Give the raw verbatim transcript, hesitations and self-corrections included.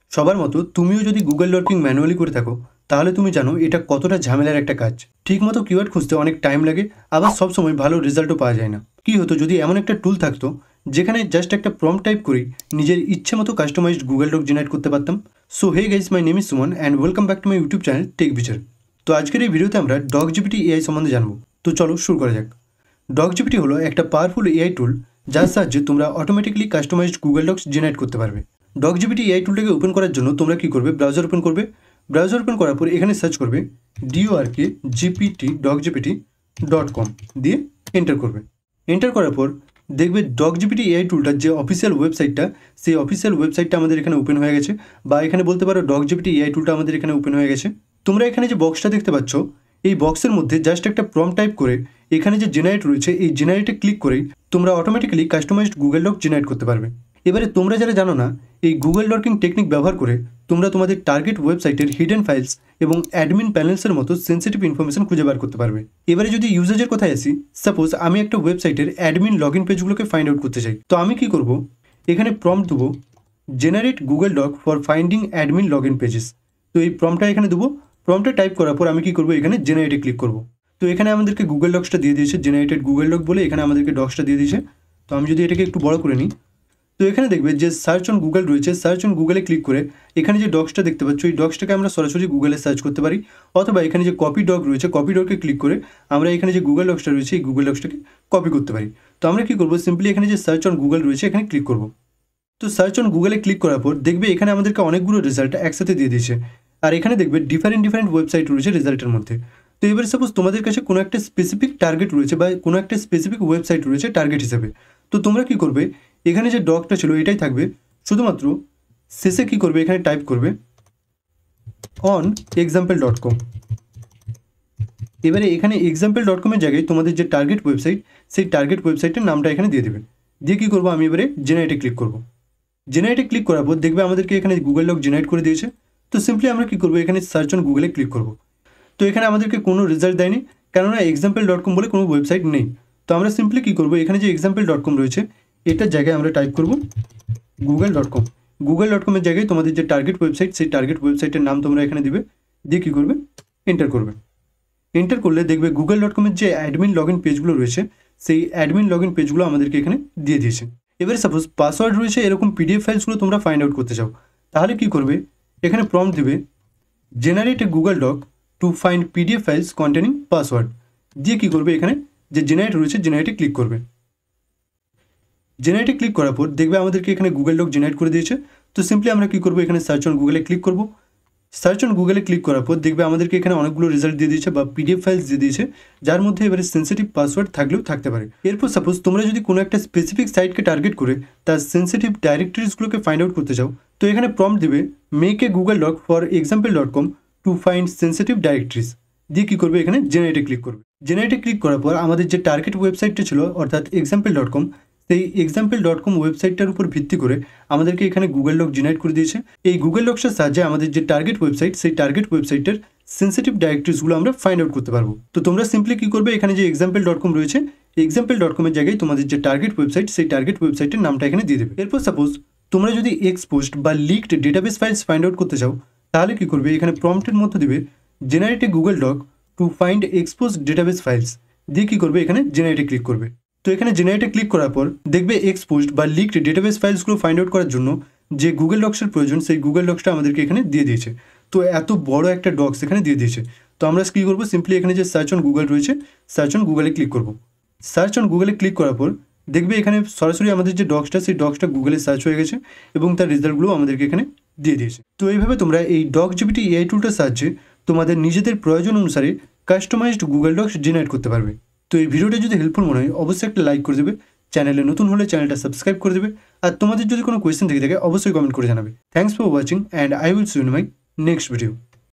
সবার মতো তুমিও যদি গুগল লর্কিং ম্যানুয়ালি করে থাকো তাহলে তুমি জানো এটা কতটা ঝামেলার একটা কাজ। ঠিকমতো কিওয়ার্ড খুঁজতে অনেক টাইম লাগে, আবার সবসময় ভালো রেজাল্টও পাওয়া যায় না। কি হতো যদি এমন একটা টুল থাকতো যেখানে জাস্ট একটা প্রম্পট টাইপ করেই নিজের ইচ্ছে মতো কাস্টমাইজড গুগল ডক জেনারেট করতে পারতাম। So hey guys, my name is Suman and welcome back to my YouTube channel tech Bichar. তো আজকের এই ভিডিওতে আমরা ডকজিপিটি এআই সম্বন্ধে জানবো। তো চলো শুরু করা যাক। ডকজিপিটি হলো একটা পাওয়ারফুল এআই টুল যার সাহায্যে তোমরা automatically customized Google docs generate করতে পারবে। ডকজিপিটি এআই টুলটাকে ওপেন করার জন্য তোমরা কি করবে, ব্রাউজার ওপেন করবে। ব্রাউজার ওপেন করার পর এখানে সার্চ করবে ডিওআরকে জিপিটি ডকজিপিটি ডট কম দিয়ে এন্টার করবে। এন্টার করার পর দেখবে ডকজিপিটি এআই টুলটার যে অফিসিয়াল ওয়েবসাইটটা, সেই অফিসিয়াল ওয়েবসাইটটা আমাদের এখানে ওপেন হয়ে গেছে, বা এখানে বলতে পারো ডকজিপিটি এআই টুলটা আমাদের এখানে ওপেন হয়ে গেছে। তোমরা এখানে যে বক্সটা দেখতে পাচ্ছ, এই বক্সের মধ্যে জাস্ট একটা প্রম্পট টাইপ করে এখানে যে জেনারেট রয়েছে এই জেনারেটে ক্লিক করেই তোমরা automatically customized Google doc generate করতে পারবে। এবারে তোমরা যারা জানো না, এই গুগল ডকিং টেকনিক ব্যবহার করে তোমরা তোমাদের টার্গেট ওয়েবসাইটের হিডেন ফাইলস এবং অ্যাডমিন প্যানেলসের মতো সেন্সিটিভ ইনফরমেশন খুঁজে বার করতে পারবে। এবারে যদি ইউজারের কথায় আসি, সাপোজ আমি একটা ওয়েবসাইটের অ্যাডমিন লগ ইন পেজগুলোকে ফাইন্ড আউট করতে চাই, তো আমি কি করব, এখানে প্রম্পট দেবো generate Google doc for finding admin log in pages. তো এই প্রম্পটটা এখানে দেবো। প্রম্পটে টাইপ করার পর আমি কি করব, এখানে জেনারেটে ক্লিক করব। তো এখানে আমাদেরকে গুগল ডক্সটা দিয়ে দিয়েছে, জেনারেটেড গুগল ডক বলে এখানে আমাদেরকে ডক্সটা দিয়ে দিয়েছে। তো আমি যদি এটাকে একটু বড় করে নিই, তো এখানে দেখবে যে সার্চ অন গুগল রয়েছে, সার্চ অন গুগলে ক্লিক করে এখানে যে ডক্সটা দেখতে পাচ্ছ, এই ডক্সটাকে আমরা সরাসরি গুগলে সার্চ করতে পারি, অথবা এখানে যে কপি ডক রয়েছে, কপি ডকে ক্লিক করে আমরা এখানে যে গুগল ডক্সটা রয়েছে এই গুগল ডক্সটাকে কপি করতে পারি। তো আমরা কি করব, সিম্পলি এখানে যে সার্চ অন গুগল রয়েছে এখানে ক্লিক করব। তো সার্চ অন গুগলে ক্লিক করার পর দেখবে এখানে আমাদেরকে অনেকগুলো রেজাল্ট একসাথে দিয়ে দিয়েছে, আর এখানে দেখবে ডিফারেন্ট ডিফারেন্ট ওয়েবসাইট রয়েছে রেজাল্টের মধ্যে। তো এবার সাপোজ তোমাদের কাছে কোনো একটা স্পেসিফিক টার্গেট রয়েছে বা কোনো একটা স্পেসিফিক ওয়েবসাইট রয়েছে টার্গেট হিসেবে, তো তোমরা কি করবে, এখানে যে ডকটা ছিল এটাই থাকবে, শুধুমাত্র শেষে কি করবে, এখানে টাইপ করবে অন এক্সাম্পল ডট কম। এবারে এখানে এক্সাম্পল ডট কমের জায়গায় তোমাদের যে টার্গেট ওয়েবসাইট, সেই টার্গেট ওয়েবসাইটের নামটা এখানে দিয়ে দেবে। দিয়ে কী করবো, আমি এবারে জেনারেটে ক্লিক করব। জেনারেটে ক্লিক করার পর দেখবে আমাদেরকে এখানে গুগল ডক জেনারেট করে দিয়েছে। তো সিম্পলি আমরা কী করবো, এখানে সার্চ অন গুগলে ক্লিক করব। তো এখানে আমাদেরকে কোনো রেজাল্ট দেয়নি, কেননা এক্সাম্পল ডট কম বলে কোনো ওয়েবসাইট নেই। তো আমরা সিম্পলি কী করবো, এখানে যে এক্সাম্পল ডট কম রয়েছে এটার জায়গায় আমরা টাইপ করব Google dot com. Google dot কমের জায়গায় তোমাদের যে টার্গেট ওয়েবসাইট, সেই টার্গেট ওয়েবসাইটের নাম তোমরা এখানে দিবে, দিয়ে কী করবে, এন্টার করবে। এন্টার করলে দেখবে গুগল ডট কমের যে অ্যাডমিন লগ ইন পেজগুলো রয়েছে, সেই অ্যাডমিন লগ ইন পেজগুলো আমাদেরকে এখানে দিয়ে দিয়েছে। এবারে সাপোজ পাসওয়ার্ড রয়েছে এরকম পিডিএফ ফাইলসগুলো তোমরা ফাইন্ড আউট করতে চাও, তাহলে কি করবে, এখানে প্রম্পট দিবে generate a Google doc to find PDF files containing password. দিয়ে কী করবে, এখানে যে জেনারেট রয়েছে জেনারেটে ক্লিক করবে। জেনারেটে ক্লিক করার পর দেখবে আমাদেরকে এখানে গুগল ডক জেনারেট করে দিয়েছে। তো সিম্পলি আমরা কী করবো, এখানে সার্চ অন গুগলে ক্লিক করব। সার্চ অন গুগলে ক্লিক করার পর দেখবে আমাদেরকে এখানে অনেকগুলো রেজাল্ট দিয়ে দিয়েছে বা পিডিএফ ফাইলস দিয়ে দিয়েছে, যার মধ্যে এবারে সেন্সিটিভ পাসওয়ার্ড থাকলেও থাকতে পারে। এরপর সাপোজ তোমরা যদি কোনো একটা স্পেসিফিক সাইটকে টার্গেট করে তার সেন্সিটিভ ডাইরেক্টরিজগুলোকে ফাইন্ড আউট করতে চাও, তো এখানে প্রম্পট দিবে make a Google doc for example dot com to find sensitive directories. দিয়ে কী করবে, এখানে জেনারেটে ক্লিক করবে। জেনারেটে ক্লিক করার পর আমাদের যে টার্গেট ওয়েবসাইটটা ছিল অর্থাৎ এক্সাম্পল ডট কম, সেই এক্সাম্পল ডট কম ওয়েবসাইটটার উপর ভিত্তি করে আমাদেরকে এখানে গুগল ডক জেনারেট করে দিয়েছে। এই গুগল ডক্সের সাহায্যে আমাদের যে টার্গেট ওয়েবসাইট, সেই টার্গেট ওয়েবসাইটের সেন্সিটিভ ডাইরেক্টরিজগুলো আমরা ফাইন্ড আউট করতে পারবো। তো তোমরা সিম্পলি কী করবে, এখানে যে এক্সাম্পল ডট কম রয়েছে, এক্সাম্পল ডট কমের জায়গায় তোমাদের যে টার্গেট ওয়েবসাইট, সেই টার্গেট ওয়েবসাইটের নামটা এখানে দিয়ে দেবে। এরপর সাপোজ তোমরা যদি এক্সপোস্ট বা leaked database files find out করতে চাও, তাহলে কী করবে, এখানে প্রম্পটের মধ্যে দিবে generate a Google doc to find expose database files. দিয়ে কী করবে, এখানে জেনারেটে ক্লিক করবে। তো এখানে জেনারেটে ক্লিক করার পর দেখবে এক্সপোজড বা লিকড ডেটাবেস ফাইলসগুলো ফাইন্ড আউট করার জন্য যে গুগল ডক্সের প্রয়োজন, সেই গুগল ডক্সটা আমাদেরকে এখানে দিয়ে দিয়েছে। তো এত বড় একটা ডক্স এখানে দিয়ে দিয়েছে। তো আমরা কী করবো, সিম্পলি এখানে যে সার্চ অন গুগল রয়েছে, সার্চ অন গুগলে ক্লিক করব। সার্চ অন গুগলে ক্লিক করার পর দেখবে এখানে সরাসরি আমাদের যে ডক্সটা, সেই ডক্সটা গুগলে সার্চ হয়ে গেছে এবং তার রেজাল্টগুলো আমাদেরকে এখানে দিয়ে দিয়েছে। তো এইভাবে তোমরা এই ডকজিপিটি এআই টুলটার সাহায্যে তোমাদের নিজেদের প্রয়োজন অনুসারে কাস্টমাইজড গুগল ডক্স জেনারেট করতে পারবে। তো এই ভিডিওটা যদি হেল্পফুল মনে হয় অবশ্যই একটা লাইক করে দেবে, চ্যানেলে নতুন হলে চ্যানেলটা সাবস্ক্রাইব করে দেবে, আর তোমাদের যদি কোনো কোয়েশ্চেন থেকে থাকে অবশ্যই কমেন্ট করে জানাবে। Thanks for watching and I will see you in my next video.